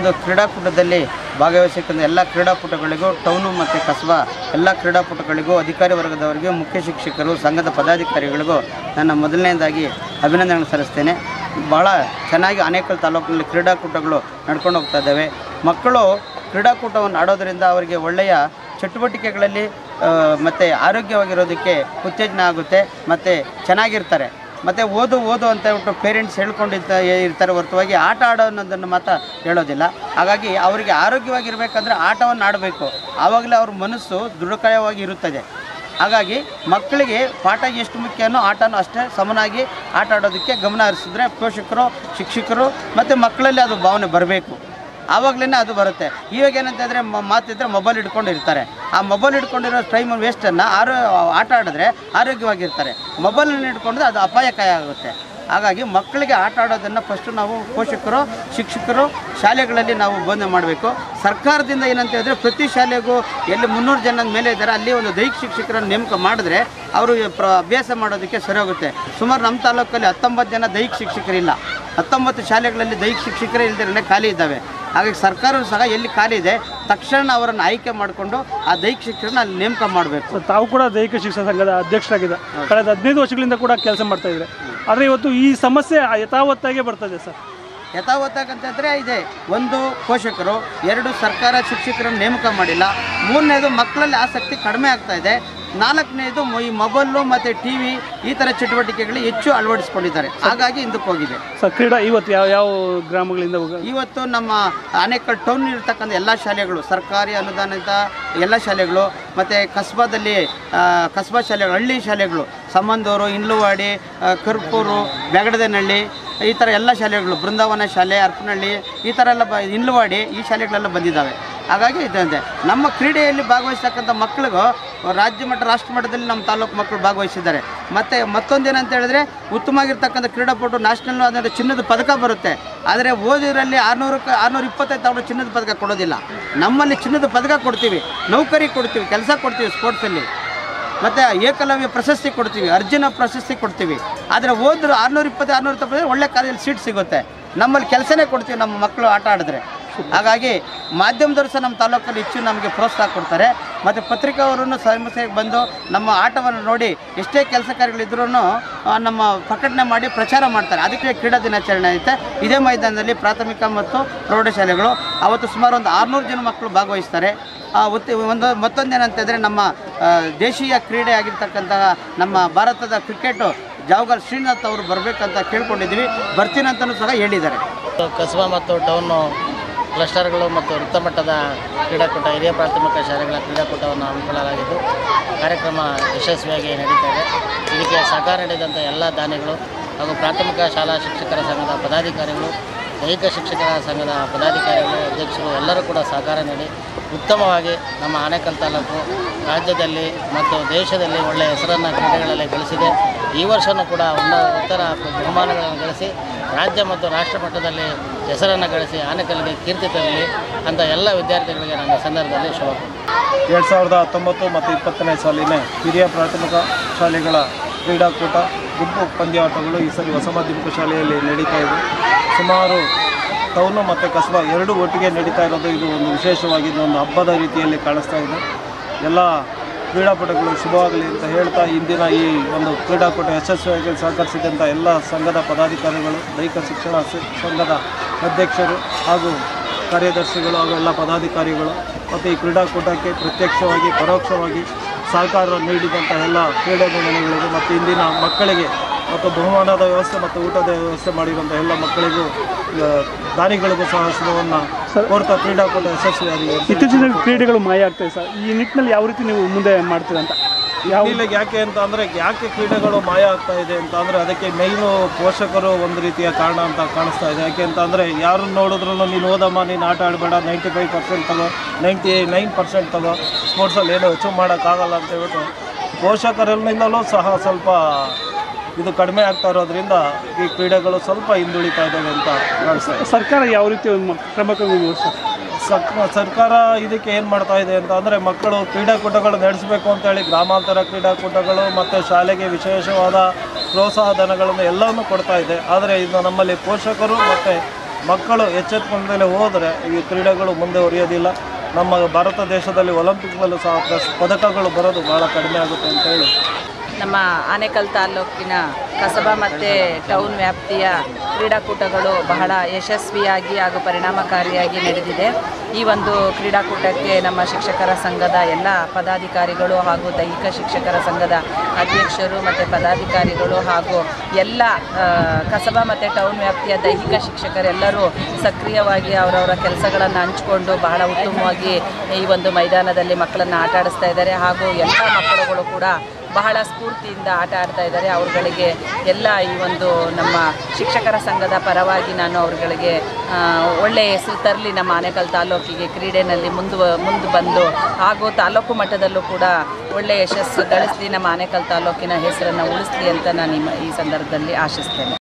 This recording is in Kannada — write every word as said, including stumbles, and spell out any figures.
ಒಂದು ಕ್ರೀಡಾಕೂಟದಲ್ಲಿ ಭಾಗವಹಿಸಿಕೊಂಡ ಎಲ್ಲ ಕ್ರೀಡಾಪಟುಗಳಿಗೂ ಟೌನು ಮತ್ತು ಕಸ್ಬಾ ಎಲ್ಲ ಕ್ರೀಡಾಪಟುಗಳಿಗೂ ಅಧಿಕಾರಿ ವರ್ಗದವರಿಗೂ ಮುಖ್ಯ ಶಿಕ್ಷಕರು ಸಂಘದ ಪದಾಧಿಕಾರಿಗಳಿಗೂ ನನ್ನ ಮೊದಲನೇದಾಗಿ ಅಭಿನಂದನೆ ಸಲ್ಲಿಸ್ತೇನೆ. ಭಾಳ ಚೆನ್ನಾಗಿ ಆನೇಕಲ್ ತಾಲೂಕಿನಲ್ಲಿ ಕ್ರೀಡಾಕೂಟಗಳು ನಡ್ಕೊಂಡು ಹೋಗ್ತಾ ಇದ್ದಾವೆ. ಮಕ್ಕಳು ಕ್ರೀಡಾಕೂಟವನ್ನು ಆಡೋದರಿಂದ ಅವರಿಗೆ ಒಳ್ಳೆಯ ಚಟುವಟಿಕೆಗಳಲ್ಲಿ ಮತ್ತು ಆರೋಗ್ಯವಾಗಿರೋದಕ್ಕೆ ಉತ್ತೇಜನ ಆಗುತ್ತೆ ಮತ್ತು ಚೆನ್ನಾಗಿರ್ತಾರೆ. ಮತ್ತು ಓದು ಓದು ಅಂತ ಹೇಳ್ಬಿಟ್ಟು ಪೇರೆಂಟ್ಸ್ ಹೇಳ್ಕೊಂಡಿದ್ದ ಇರ್ತಾರೆ ಹೊರತುವಾಗಿ ಆಟ ಆಡೋ ಅನ್ನೋದನ್ನು ಮಾತ್ರ ಹೇಳೋದಿಲ್ಲ. ಹಾಗಾಗಿ ಅವರಿಗೆ ಆರೋಗ್ಯವಾಗಿರಬೇಕಂದ್ರೆ ಆಟವನ್ನು ಆಡಬೇಕು, ಆವಾಗಲೇ ಅವ್ರ ಮನಸ್ಸು ದೃಢಕಾಯವಾಗಿ ಇರುತ್ತದೆ. ಹಾಗಾಗಿ ಮಕ್ಕಳಿಗೆ ಪಾಠ ಎಷ್ಟು ಮುಖ್ಯನೋ ಆಟನೂ ಅಷ್ಟೇ ಸಮನಾಗಿ ಆಟ ಆಡೋದಕ್ಕೆ ಗಮನ ಹರಿಸಿದ್ರೆ ಪೋಷಕರು ಶಿಕ್ಷಕರು ಮತ್ತು ಮಕ್ಕಳಲ್ಲಿ ಅದು ಭಾವನೆ ಬರಬೇಕು, ಆವಾಗಲೇ ಅದು ಬರುತ್ತೆ. ಇವಾಗ ಏನಂತಂದರೆ ಮಾತಿದ್ರೆ ಮೊಬೈಲ್ ಹಿಡ್ಕೊಂಡು ಇರ್ತಾರೆ. ಆ ಮೊಬೈಲ್ ಹಿಡ್ಕೊಂಡಿರೋ ಟೈಮ್ ವೇಸ್ಟನ್ನು ಆರೋ ಆಟ ಆಡಿದ್ರೆ ಆರೋಗ್ಯವಾಗಿರ್ತಾರೆ. ಮೊಬೈಲನ್ನು ಹಿಡ್ಕೊಂಡ್ರೆ ಅದು ಅಪಾಯಕಾರಿ ಆಗುತ್ತೆ. ಹಾಗಾಗಿ ಮಕ್ಕಳಿಗೆ ಆಟ ಆಡೋದನ್ನು ಫಸ್ಟು ನಾವು ಪೋಷಕರು ಶಿಕ್ಷಕರು ಶಾಲೆಗಳಲ್ಲಿ ನಾವು ಬೋಧನೆ ಮಾಡಬೇಕು. ಸರ್ಕಾರದಿಂದ ಏನಂತ ಹೇಳಿದ್ರೆ ಪ್ರತಿ ಶಾಲೆಗೂ ಎಲ್ಲಿ ಮುನ್ನೂರು ಜನ ಮೇಲೆ ಇದ್ದಾರೆ ಅಲ್ಲಿ ಒಂದು ದೈಹಿಕ ಶಿಕ್ಷಕರನ್ನು ನೇಮಕ ಮಾಡಿದ್ರೆ ಅವರು ಪ್ರ ಅಭ್ಯಾಸ ಮಾಡೋದಕ್ಕೆ ಸರಿ ಹೋಗುತ್ತೆ. ಸುಮಾರು ನಮ್ಮ ತಾಲೂಕಲ್ಲಿ ಹತ್ತೊಂಬತ್ತು ಜನ ದೈಹಿಕ ಶಿಕ್ಷಕರಿಲ್ಲ. ಹತ್ತೊಂಬತ್ತು ಶಾಲೆಗಳಲ್ಲಿ ದೈಹಿಕ ಶಿಕ್ಷಕರೇ ಇಲ್ಲದೇ ಖಾಲಿ ಇದ್ದಾವೆ. ಹಾಗಾಗಿ ಸರ್ಕಾರವೂ ಸಹ ಎಲ್ಲಿ ಖಾಲಿ ಇದೆ ತಕ್ಷಣ ಅವರನ್ನು ಆಯ್ಕೆ ಮಾಡಿಕೊಂಡು ಆ ದೈಹಿಕ ಶಿಕ್ಷಕರನ್ನ ಅಲ್ಲಿ ನೇಮಕ ಮಾಡಬೇಕು. ತಾವು ಕೂಡ ದೈಹಿಕ ಶಿಕ್ಷಣ ಸಂಘದ ಅಧ್ಯಕ್ಷರಾಗಿದೆ. ಕಳೆದ ಹದಿನೈದು ವರ್ಷಗಳಿಂದ ಕೂಡ ಕೆಲಸ ಮಾಡ್ತಾ ಇದ್ದಾರೆ. ಆದರೆ ಇವತ್ತು ಈ ಸಮಸ್ಯೆ ಯಥಾವತ್ತಾಗೆ ಬರ್ತದೆ ಸರ್. ಯಥಾವತ್ತಾಗಂತಂದರೆ ಇದೆ, ಒಂದು ಪೋಷಕರು, ಎರಡು ಸರ್ಕಾರ ಶಿಕ್ಷಕರನ್ನು ನೇಮಕ ಮಾಡಿಲ್ಲ, ಮೂರನೇದು ಮಕ್ಕಳಲ್ಲಿ ಆಸಕ್ತಿ ಕಡಿಮೆ ಆಗ್ತಾ ಇದೆ, ನಾಲ್ಕನೇದು ಈ ಮೊಬೈಲು ಮತ್ತು ಟಿ ವಿ ಈ ಥರ ಚಟುವಟಿಕೆಗಳು ಹೆಚ್ಚು ಅಳವಡಿಸ್ಕೊಂಡಿದ್ದಾರೆ. ಹಾಗಾಗಿ ಹಿಂದಕ್ಕೆ ಹೋಗಿದೆ ಸರ್. ಕ್ರೀಡಾ ಇವತ್ತು ಯಾವ ಯಾವ ಗ್ರಾಮಗಳಿಂದ ಇವತ್ತು ನಮ್ಮ ಆನೇಕಲ್ ಟೌನ್ ಇರ್ತಕ್ಕಂಥ ಎಲ್ಲ ಶಾಲೆಗಳು, ಸರ್ಕಾರಿ ಅನುದಾನಿತ ಎಲ್ಲ ಶಾಲೆಗಳು ಮತ್ತು ಕಸ್ಬಾದಲ್ಲಿ ಕಸ್ಬಾ ಶಾಲೆಗಳು, ಹಳ್ಳಿ ಶಾಲೆಗಳು, ಸಂಬಂಧೂರು, ಇಂಡ್ಲುವಾಡಿ, ಕರ್ಪೂರು, ಬ್ಯಾಗಡದೇನಹಳ್ಳಿ ಈ ಥರ ಎಲ್ಲ ಶಾಲೆಗಳು, ಬೃಂದಾವನ ಶಾಲೆ, ಹರಪನಹಳ್ಳಿ ಈ ಥರ ಎಲ್ಲ ಬ ಇಂಡ್ಲುವಾಡಿ ಈ ಶಾಲೆಗಳೆಲ್ಲ ಬಂದಿದ್ದಾವೆ. ಹಾಗಾಗಿ ಇದಂತೆ ನಮ್ಮ ಕ್ರೀಡೆಯಲ್ಲಿ ಭಾಗವಹಿಸ್ತಕ್ಕಂಥ ಮಕ್ಕಳಿಗೂ ರಾಜ್ಯ ಮಟ್ಟ ರಾಷ್ಟ್ರ ಮಟ್ಟದಲ್ಲಿ ನಮ್ಮ ತಾಲೂಕು ಮಕ್ಕಳು ಭಾಗವಹಿಸಿದ್ದಾರೆ. ಮತ್ತು ಮತ್ತೊಂದೇನಂತ ಹೇಳಿದ್ರೆ ಉತ್ತಮವಾಗಿರ್ತಕ್ಕಂಥ ಕ್ರೀಡಾಪಟು ನ್ಯಾಷನಲ್ ಅದರ ಚಿನ್ನದ ಪದಕ ಬರುತ್ತೆ. ಆದರೆ ಓದಿರಲ್ಲಿ ಆರುನೂರಕ್ಕೆ ಆರುನೂರ ಇಪ್ಪತ್ತೈದು ಸಾವಿರ ಚಿನ್ನದ ಪದಕ ಕೊಡೋದಿಲ್ಲ. ನಮ್ಮಲ್ಲಿ ಚಿನ್ನದ ಪದಕ ಕೊಡ್ತೀವಿ, ನೌಕರಿ ಕೊಡ್ತೀವಿ, ಕೆಲಸ ಕೊಡ್ತೀವಿ ಸ್ಪೋರ್ಟ್ಸಲ್ಲಿ, ಮತ್ತು ಏಕಲವ್ಯ ಪ್ರಶಸ್ತಿ ಕೊಡ್ತೀವಿ, ಅರ್ಜುನ ಪ್ರಶಸ್ತಿ ಕೊಡ್ತೀವಿ. ಆದರೆ ಓದಿದ್ರು ಆರುನೂರ ಇಪ್ಪತ್ತು ಆರುನೂರ ಇಪ್ಪತ್ತೈದು ಒಳ್ಳೆ ಕಾಲೇಜಲ್ಲಿ ಸೀಟ್ ಸಿಗುತ್ತೆ. ನಮ್ಮಲ್ಲಿ ಕೆಲಸನೇ ಕೊಡ್ತೀವಿ ನಮ್ಮ ಮಕ್ಕಳು ಆಟ ಆಡಿದ್ರೆ. ಹಾಗಾಗಿ ಮಾಧ್ಯಮದವರು ಸಹ ನಮ್ಮ ತಾಲೂಕಲ್ಲಿ ಹೆಚ್ಚು ನಮಗೆ ಪ್ರೋತ್ಸಾಹ ಕೊಡ್ತಾರೆ. ಮತ್ತು ಪತ್ರಿಕಾವರನ್ನು ಸಮಸ್ಯೆಗೆ ಬಂದು ನಮ್ಮ ಆಟವನ್ನು ನೋಡಿ ಎಷ್ಟೇ ಕೆಲಸ ಕಾರ್ಯಗಳಿದ್ರೂ ನಮ್ಮ ಪ್ರಕಟಣೆ ಮಾಡಿ ಪ್ರಚಾರ ಮಾಡ್ತಾರೆ. ಅದಕ್ಕೆ ಕ್ರೀಡಾ ದಿನಾಚರಣೆ ಐತೆ. ಇದೇ ಮೈದಾನದಲ್ಲಿ ಪ್ರಾಥಮಿಕ ಮತ್ತು ಪ್ರೌಢಶಾಲೆಗಳು ಅವತ್ತು ಸುಮಾರು ಒಂದು ಆರುನೂರು ಜನ ಮಕ್ಕಳು ಭಾಗವಹಿಸ್ತಾರೆ. ಉತ್ತಿ ಒಂದು ಮತ್ತೊಂದೇನಂತಂದರೆ ನಮ್ಮ ದೇಶೀಯ ಕ್ರೀಡೆ ಆಗಿರ್ತಕ್ಕಂತಹ ನಮ್ಮ ಭಾರತದ ಕ್ರಿಕೆಟು ಜಾವಗಲ್ ಶ್ರೀನಾಥ್ ಅವರು ಬರಬೇಕಂತ ಕೇಳ್ಕೊಂಡಿದ್ದೀವಿ. ಬರ್ತೀನಂತಲೂ ಸಹ ಹೇಳಿದ್ದಾರೆ. ಕಸ್ಬಾ ಮತ್ತು ಟೌನು ಕ್ಲಸ್ಟರ್ಗಳು ಮತ್ತು ವೃತ್ತಮಟ್ಟದ ಕ್ರೀಡಾಕೂಟ ಹಿರಿಯ ಪ್ರಾಥಮಿಕ ಶಾಲೆಗಳ ಕ್ರೀಡಾಕೂಟವನ್ನು ಹಮ್ಮಿಕೊಳ್ಳಲಾಗಿದ್ದು ಕಾರ್ಯಕ್ರಮ ಯಶಸ್ವಿಯಾಗಿ ನಡೀತಾ ಇದೆ. ಇದಕ್ಕೆ ಸಹಕಾರ ನೀಡಿದಂಥ ಎಲ್ಲ ದಾನಿಗಳು ಹಾಗೂ ಪ್ರಾಥಮಿಕ ಶಾಲಾ ಶಿಕ್ಷಕರ ಸಂಘದ ಪದಾಧಿಕಾರಿಗಳು, ದೈಹಿಕ ಶಿಕ್ಷಕರ ಸಂಘದ ಪದಾಧಿಕಾರಿಗಳು, ಅಧ್ಯಕ್ಷರು ಎಲ್ಲರೂ ಕೂಡ ಸಹಕಾರ ನೀಡಿ ಉತ್ತಮವಾಗಿ ನಮ್ಮ ಆನೇಕಲ್ ತಾಲೂಕು ರಾಜ್ಯದಲ್ಲಿ ಮತ್ತು ದೇಶದಲ್ಲಿ ಒಳ್ಳೆಯ ಹೆಸರನ್ನು ಕ್ರೀಡೆಗಳಲ್ಲಿ ಗಳಿಸಿದೆ. ಈ ವರ್ಷವೂ ಕೂಡ ಒಂದು ಉತ್ತರ ಬಹುಮಾನಗಳನ್ನು ಗಳಿಸಿ ರಾಜ್ಯ ಮತ್ತು ರಾಷ್ಟ್ರ ಮಟ್ಟದಲ್ಲಿ ಹೆಸರನ್ನು ಗಳಿಸಿ ಆನೇಕಲ್ಗೆ ಕೀರ್ತಿ ತರಲಿ ಅಂತ ಎಲ್ಲ ವಿದ್ಯಾರ್ಥಿಗಳಿಗೆ ನನ್ನ ಸಂದರ್ಭದಲ್ಲಿ ಶುಭ. ಎರಡು ಸಾವಿರದ ಹತ್ತೊಂಬತ್ತು ಮತ್ತು ಇಪ್ಪತ್ತನೇ ಸಾಲಿನ ಹಿರಿಯ ಪ್ರಾಥಮಿಕ ಶಾಲೆಗಳ ಕ್ರೀಡಾಕೂಟ ಗುಂಪು ಪಂದ್ಯಾಟಗಳು ಈ ಸರಿ ಹೊಸ ಮಾಧ್ಯಮಿಕ ಶಾಲೆಯಲ್ಲಿ ನಡೀತಾ ಇದೆ. ಸುಮಾರು ಟೌನು ಮತ್ತು ಕಸ್ಬಾ ಎರಡೂ ಒಟ್ಟಿಗೆ ನಡೀತಾ ಇರೋದು ಇದು ಒಂದು ವಿಶೇಷವಾಗಿ ಒಂದು ಹಬ್ಬದ ರೀತಿಯಲ್ಲಿ ಕಾಣಿಸ್ತಾ ಇದೆ. ಎಲ್ಲ ಕ್ರೀಡಾಪಟುಗಳು ಶುಭವಾಗಲಿ ಅಂತ ಹೇಳ್ತಾ ಇಂದಿನ ಈ ಒಂದು ಕ್ರೀಡಾಕೂಟ ಯಶಸ್ವಿಯಾಗಿ ಸಹಕರಿಸಿದಂಥ ಎಲ್ಲ ಸಂಘದ ಪದಾಧಿಕಾರಿಗಳು, ದೈಹಿಕ ಶಿಕ್ಷಣ ಸಂಘದ ಅಧ್ಯಕ್ಷರು ಹಾಗೂ ಕಾರ್ಯದರ್ಶಿಗಳು ಹಾಗೂ ಎಲ್ಲ ಪದಾಧಿಕಾರಿಗಳು ಮತ್ತು ಈ ಕ್ರೀಡಾಕೂಟಕ್ಕೆ ಪ್ರತ್ಯಕ್ಷವಾಗಿ ಪರೋಕ್ಷವಾಗಿ ಸಹಕಾರ ನೀಡಿದಂಥ ಎಲ್ಲ ಕ್ರೀಡಾಭಿಮಾನಿಗಳಿಗೂ ಮತ್ತು ಇಂದಿನ ಮಕ್ಕಳಿಗೆ ಮತ್ತು ಬಹುಮಾನದ ವ್ಯವಸ್ಥೆ ಮತ್ತು ಊಟದ ವ್ಯವಸ್ಥೆ ಮಾಡಿರುವಂಥ ಎಲ್ಲ ಮಕ್ಕಳಿಗೂ ದಾನಿಗಳಿಗೂ ಸಹ ಶುಭವನ್ನು ಕೋರ್ತಾ ಕ್ರೀಡಾಕೂಟ ಯಶಸ್ವಿಯಾಗಿದೆ. ಇತ್ತೀಚಿನ ಕ್ರೀಡೆಗಳು ಮಾಯ ಆಗ್ತದೆ ಸರ್. ಈ ನಿಟ್ಟಿನಲ್ಲಿ ಯಾವ ರೀತಿ ನೀವು ಮುಂದೆ ಮಾಡ್ತೀರ ಅಂತ ಯಾವ ಯಾಕೆ ಅಂತ ಅಂದರೆ ಯಾಕೆ ಕ್ರೀಡೆಗಳು ಮಾಯ ಆಗ್ತಾ ಇದೆ ಅಂತ ಅಂದರೆ ಅದಕ್ಕೆ ಮೈನು ಪೋಷಕರು ಒಂದು ರೀತಿಯ ಕಾರಣ ಅಂತ ಕಾಣಿಸ್ತಾ ಇದೆ. ಯಾಕೆ ಅಂತ ಅಂದರೆ ಯಾರನ್ನು ನೋಡಿದ್ರೂ ನೀನು ಓದಮ್ಮ, ನೀನು ಆಟ ಆಡಬೇಡ, ನೈಂಟಿ ಫೈವ್ ಪರ್ಸೆಂಟ್ ತಗೋ, ನೈಂಟಿ ನೈನ್ ಪರ್ಸೆಂಟ್ ತಗೋ, ಸ್ಪೋರ್ಟ್ಸಲ್ಲಿ ಏನೋ ಅಚೀವ್ ಮಾಡೋಕ್ಕಾಗಲ್ಲ ಅಂತ ಹೇಳ್ಬಿಟ್ಟು ಪೋಷಕರಲ್ಲಿಂದಲೂ ಸಹ ಸ್ವಲ್ಪ ಇದು ಕಡಿಮೆ ಆಗ್ತಾ ಇರೋದ್ರಿಂದ ಈ ಕ್ರೀಡೆಗಳು ಸ್ವಲ್ಪ ಹಿಂದುಳಿತಾ ಇದ್ದಾವೆ ಅಂತ ಕಾಣಿಸ್ತಾ ಇದೆ. ಸರ್ಕಾರ ಯಾವ ರೀತಿ ಕ್ರಮ ಕೈಗೊಳ್ಳುವುದು ಸರ್? ಸರ್ಕಾರ ಇದಕ್ಕೆ ಏನು ಮಾಡ್ತಾ ಇದೆ ಅಂತ ಅಂದರೆ ಮಕ್ಕಳು ಕ್ರೀಡಾಕೂಟಗಳು ನಡೆಸಬೇಕು ಅಂತೇಳಿ ಗ್ರಾಮಾಂತರ ಕ್ರೀಡಾಕೂಟಗಳು ಮತ್ತು ಶಾಲೆಗೆ ವಿಶೇಷವಾದ ಪ್ರೋತ್ಸಾಹ ಧನಗಳನ್ನು ಎಲ್ಲವನ್ನೂ ಕೊಡ್ತಾ ಇದೆ. ಆದರೆ ಇದು ನಮ್ಮಲ್ಲಿ ಪೋಷಕರು ಮತ್ತು ಮಕ್ಕಳು ಎಚ್ಚೆತ್ತುಕೊಂಡೇ ಹೋದರೆ ಈ ಕ್ರೀಡೆಗಳು ಮುಂದೆ ಹೊರೆಯೋದಿಲ್ಲ. ನಮ್ಮ ಭಾರತ ದೇಶದಲ್ಲಿ ಒಲಿಂಪಿಕ್ನಲ್ಲೂ ಸಹ ಪ್ಲಸ್ ಪದಕಗಳು ಬರೋದು ಭಾಳ ಕಡಿಮೆ ಆಗುತ್ತೆ ಅಂತೇಳಿ ನಮ್ಮ ಆನೇಕಲ್ ತಾಲೂಕಿನ ಕಸಬಾ ಮತ್ತು ಟೌನ್ ವ್ಯಾಪ್ತಿಯ ಕ್ರೀಡಾಕೂಟಗಳು ಬಹಳ ಯಶಸ್ವಿಯಾಗಿ ಹಾಗೂ ಪರಿಣಾಮಕಾರಿಯಾಗಿ ನಡೆದಿದೆ. ಈ ಒಂದು ಕ್ರೀಡಾಕೂಟಕ್ಕೆ ನಮ್ಮ ಶಿಕ್ಷಕರ ಸಂಘದ ಎಲ್ಲ ಪದಾಧಿಕಾರಿಗಳು ಹಾಗೂ ದೈಹಿಕ ಶಿಕ್ಷಕರ ಸಂಘದ ಅಧ್ಯಕ್ಷರು ಮತ್ತು ಪದಾಧಿಕಾರಿಗಳು ಹಾಗೂ ಎಲ್ಲ ಕಸಬಾ ಮತ್ತು ಟೌನ್ ವ್ಯಾಪ್ತಿಯ ದೈಹಿಕ ಶಿಕ್ಷಕರೆಲ್ಲರೂ ಸಕ್ರಿಯವಾಗಿ ಅವರವರ ಕೆಲಸಗಳನ್ನು ಹಂಚಿಕೊಂಡು ಬಹಳ ಉತ್ತಮವಾಗಿ ಈ ಒಂದು ಮೈದಾನದಲ್ಲಿ ಮಕ್ಕಳನ್ನು ಆಟ ಆಡಿಸ್ತಾ ಇದ್ದಾರೆ. ಹಾಗೂ ಎಲ್ಲ ಮಕ್ಕಳುಗಳು ಕೂಡ ಬಹಳ ಸ್ಫೂರ್ತಿಯಿಂದ ಆಟ ಆಡ್ತಾ ಇದ್ದಾರೆ. ಅವರುಗಳಿಗೆ ಎಲ್ಲ ಈ ಒಂದು ನಮ್ಮ ಶಿಕ್ಷಕರ ಸಂಘದ ಪರವಾಗಿ ನಾನು ಅವರುಗಳಿಗೆ ಒಳ್ಳೆಯ ಹೆಸರು ತರಲಿ, ನಮ್ಮ ಆನೇಕಲ್ ತಾಲೂಕಿಗೆ ಕ್ರೀಡೆಯಲ್ಲಿ ಮುಂದು ಮುಂದೆ ಬಂದು ಹಾಗೂ ತಾಲೂಕು ಮಟ್ಟದಲ್ಲೂ ಕೂಡ ಒಳ್ಳೆಯ ಯಶಸ್ಸು ಗಳಿಸಲಿ, ನಮ್ಮ ಆನೇಕಲ್ ತಾಲೂಕಿನ ಹೆಸರನ್ನು ಉಳಿಸಲಿ ಅಂತ ನಾನು ಈ ಸಂದರ್ಭದಲ್ಲಿ ಆಶಿಸ್ತೇನೆ.